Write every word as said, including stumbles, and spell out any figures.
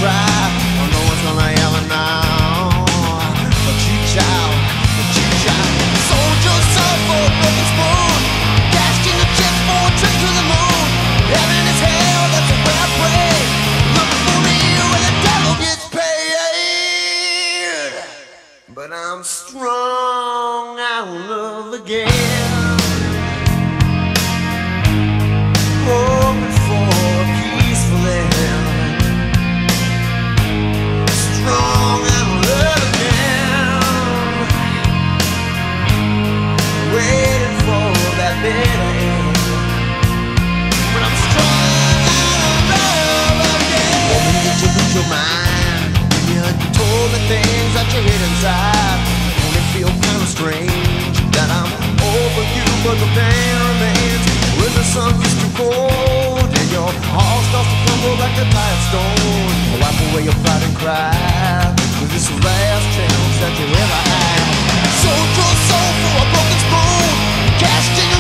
cry. Well, no one's gonna ever know. But teach out, but teach out. Sold yourself for a broken spoon, cashed in the chips for a trip to the moon. Heaven is hell, that's where I pray. Looking for me where the devil gets paid. But I'm strong, I will love again. Hoping for a peaceful end. Strong, I will love again. Waiting for that better end. But I'm strong, I will love again. Woman, did you lose your mind when you told me things that you hid inside? Don't it feel kind of strange that I'm over you, but the pain remains? When the sun gets too cold and your heart starts to crumble like a tired stone, wipe away your pride and cry, 'cause this is the last chance that you ever had. Sold your soul for a broken spoon, cashed in